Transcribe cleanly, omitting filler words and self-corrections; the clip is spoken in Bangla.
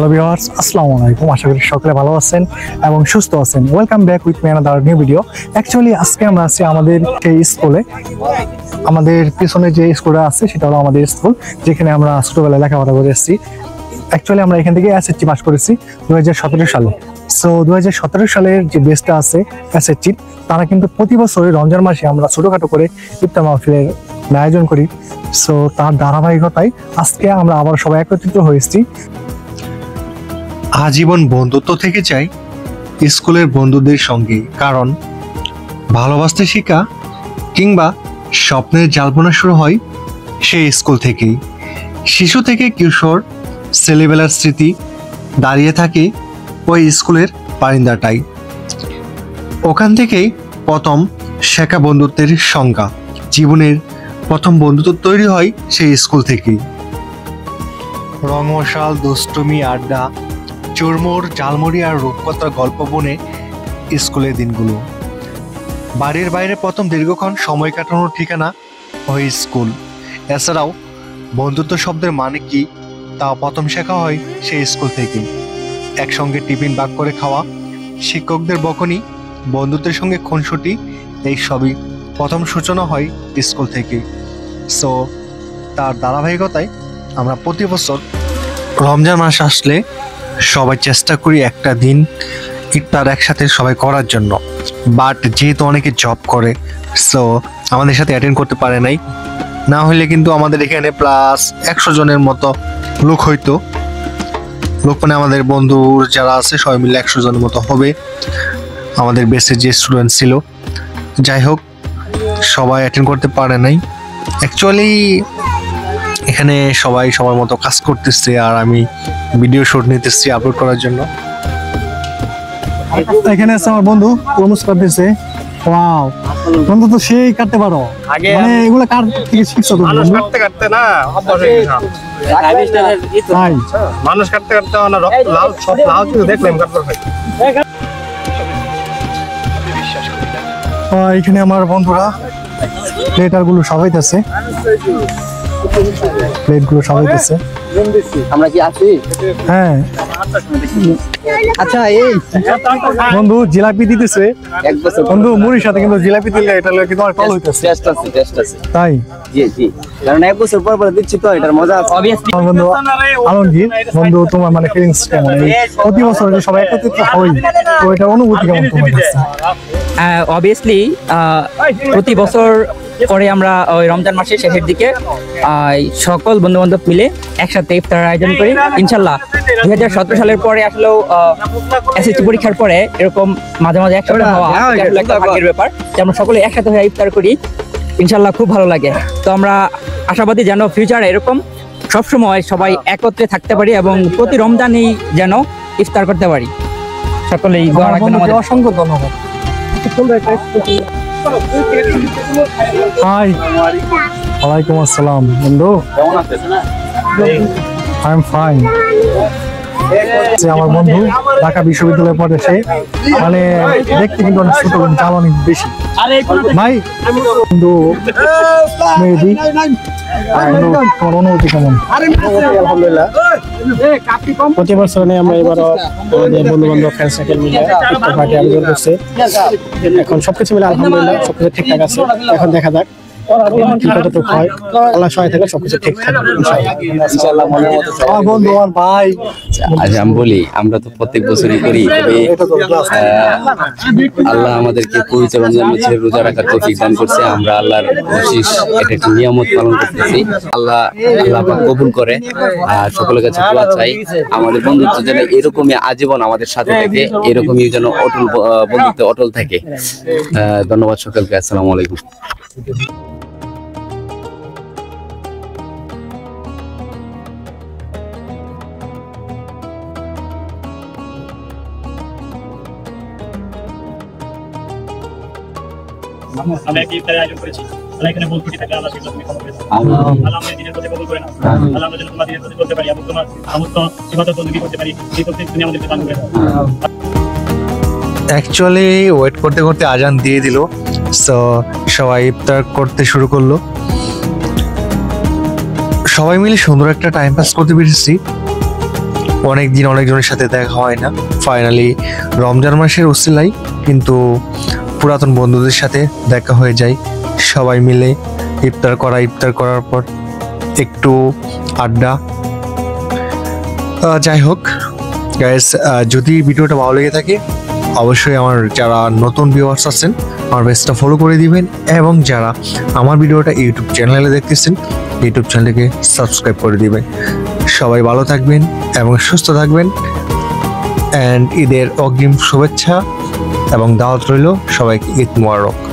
হ্যালো ভিউয়ার্স, আসসালামু আলাইকুম। আশা করি সকলে ভালো আছেন এবং সুস্থ আছেন। Welcome back with me another new video. Actually আজকে আমরা আছি আমাদের সেই স্কুলে। আমাদের পিছনে যে স্কুলটা আছে সেটা হলো আমাদের স্কুল, যেখানে আমরা ছোটবেলায় লেখাপড়া করে এসেছি। অ্যাকচুয়ালি আমরা এখান থেকে এসএসসি পাস করেছি 2017 সালে। সো 2017 সালের যে বেসটা আছে এসএসসি, তারা কিন্তু প্রতি বছরই রমজান মাসে আমরা ছোটখাটো করে ইফতার মাহফিলের আয়োজন করি। সো তার ধারাবাহিকতায় আজকে আমরা আবার সবাই একত্রিত হয়েছি। আজীবন বন্ধুত্ব থেকে চাই স্কুলের বন্ধুদের সঙ্গে, কারণ ভালোবাসতে শেখা কিংবা স্বপ্নের জালপনা শুরু হয় সেই স্কুল থেকেই। শিশু থেকে কিশোর ছেলেবেলার স্মৃতি দাঁড়িয়ে থাকে ওই স্কুলের বারিন্দাটাই। ওখান থেকেই প্রথম শেখা বন্ধুত্বের সংজ্ঞা। জীবনের প্রথম বন্ধুত্ব তৈরি হয় সেই স্কুল থেকেই। রঙমশাল, দুষ্টুমি, আড্ডা, চুরমুর, ঝালমুড়ি আর রূপকথার গল্প বনে স্কুলের দিনগুলো। বাড়ির বাইরে প্রথম দীর্ঘক্ষণ সময় কাটানোর ঠিকানা ওই স্কুল। এছাড়াও বন্ধুত্ব শব্দের মানে কি তা প্রথম শেখা হয় সেই স্কুল থেকে। একসঙ্গে টিফিন ভাগ করে খাওয়া, শিক্ষকদের বকুনি, বন্ধুত্বের সঙ্গে খুনসুটি, এই সবই প্রথম সূচনা হয় স্কুল থেকে। সো তার ধারাবাহিকতায় আমরা প্রতি বছর রমজান মাস আসলে সবাই চেষ্টা করি একটা দিন ইফতার একসাথে সবাই করার জন্য। বাট যেহেতু অনেকে জব করে, সো আমাদের সাথে অ্যাটেন্ড করতে পারে নাই। না হলে কিন্তু আমাদের এখানে প্লাস 100 জনের মতো লোক হইতো। লোক মানে আমাদের বন্ধু যারা আছে সবাই মিলে 100 জনের মতো হবে আমাদের বেসে যে স্টুডেন্ট ছিল। যাই হোক, সবাই অ্যাটেন্ড করতে পারে নাই। অ্যাকচুয়ালি এখানে সবাই সবার মতো কাজ করতেছে আর আমি ভিডিও শুট নিতেছি আপলোড করার জন্য। এখানে আছে আমার বন্ধু প্রমোস করতেছে। ওয়াও, বন্ধু তো সেই কাটতে পারো। মানে এগুলো কার থেকে শিখছো তুমি? মানুষ কাটতে কাটতে না অভ্যাস হয়ে গেছে। তাই মানুষ কাটতে কাটতে না রক্ত লাল, সব লাল শুধু দেখলাম কাটতে পারি। এখানে আমার বন্ধুরা প্লেটার গুলো সাজাইতেছে, প্লেট গুলো সাজাইতেছে। আমরা কি আছি? হ্যাঁ, আচ্ছা এই বন্ধু জিলাপি দিতেছে। এক বছর বন্ধু মুড়ির সাথে কিন্তু জিলাপি দিলে এটা কিন্তু আর ভালো হইতেছে। টেস্ট আছে তাই জি জি, কারণ এক বছর পর পর দিচ্ছি তো এটার মজা আছে। আমার বন্ধু আলমগীর, বন্ধু তোমার মানে ফিলিংস কেমন? প্রতি বছর যে সবাই একত্রিত হই, তো এটা অনুভূতি কেমন তোমার কাছে? অবভিয়াসলি প্রতি বছর পরে আমরা ওই রমজান মাসের শেষের দিকে সকল বন্ধু বান্ধব মিলে একসাথে ইফতার আয়োজন করি। ইনশাল্লাহ 2017 সালের পরে আসলেও এসএসসি পরীক্ষার পরে এরকম মাঝে মাঝে একসাথে হওয়া আসলে একটা ভাগ্যের ব্যাপার যে আমরা সকলে একসাথে হয়ে ইফতার করি। ইনশাল্লাহ খুব ভালো লাগে। তো আমরা আশাবাদী যেন ফিউচারে এরকম সবসময় সবাই একত্রে থাকতে পারি এবং প্রতি রমজানেই যেন ইফতার করতে পারি। সকলেই দোয়া রাখবেন আমাদের। অসংখ্য ধন্যবাদ। হাই, ওয়ালাইকুম আসসালাম বন্ধু, আই এম ফাইন। আমার বন্ধু ঢাকা বিশ্ববিদ্যালয়ে পড়ে, সে মানে দেখতে কিন্তু অনেক ছোট, চাল অনেক বেশি। ভাই বন্ধু মেহেদি, তোমার অনুভূতি কেমন? আলহামদুলিল্লাহ, প্রতি বছর আমরা এবার আমাদের বন্ধু বান্ধব ফ্রেন্ড সার্কেল মিলে ইফতার পার্টি আয়োজন করছে। এখন সবকিছু মিলে আলহামদুলিল্লাহ সবকিছু ঠিকঠাক আছে। এখন দেখা যাক কতটুকু হয়। আল্লাহ সহায় থাকলে সবকিছু ঠিক থাকবে ইনশাআল্লাহ। আমার বন্ধু, আমার ভাই। আজ আমি বলি, আমরা তো প্রত্যেক বছরই করি, তবে আল্লাহ আমাদেরকে পবিত্র রমজান মাসে রোজা রাখার তৌফিক দান করছে। আমরা আল্লাহর বিশেষ এটা একটি নিয়ামত পালন করতেছি। আল্লাহ পাক কবুল করে। আর সকলের কাছে দোয়া চাই আমাদের বন্ধুত্ব যেন এরকমই আজীবন আমাদের সাথে থাকে, এরকমই যেন অটল বন্ধুত্ব অটল থাকে। ধন্যবাদ সকলকে। আসসালামু আলাইকুম। আমরা একটি ইফতারের আয়োজন করেছি। আল্লাহ এখানে ভুল ত্রুটি থাকলে আল্লাহ সেগুলো তুমি ক্ষমা করে দাও। আল্লাহ আমাদের দিনের প্রতি কবুল করে নাও। আল্লাহ আমরা যেন তোমার দিনের প্রতি করতে পারি এবং তোমার সমস্ত ইবাদত বন্দী করতে পারি, এই তৌফিক তুমি আমাদেরকে দান করে দাও। অ্যাকচুয়ালি ওয়েট করতে করতে আজান দিয়ে দিল। সো সবাই ইফতার করতে শুরু করলো। সবাই মিলে সুন্দর একটা টাইম পাস করতে পেরেছি। অনেক দিন অনেকজনের সাথে দেখা হয় না। ফাইনালি রমজান মাসের উসিলাই কিন্তু পুরাতন বন্ধুদের সাথে দেখা হয়ে যায়। সবাই মিলে ইফতার করার পর একটু আড্ডা। যাই হোক গাইস, যদি ভিডিওটা ভালো লেগে থাকে অবশ্যই আমার যারা নতুন ভিউয়ার্স আছেন আমার পেজটা ফলো করে দিবেন, এবং যারা আমার ভিডিওটা ইউটিউব চ্যানেলে দেখতেছেন ইউটিউব চ্যানেলকে সাবস্ক্রাইব করে দিবেন। সবাই ভালো থাকবেন এবং সুস্থ থাকবেন, অ্যান্ড ঈদের অগ্রিম শুভেচ্ছা এবং দাওয়াত রইল সবাইকে। ঈদ মোবারক।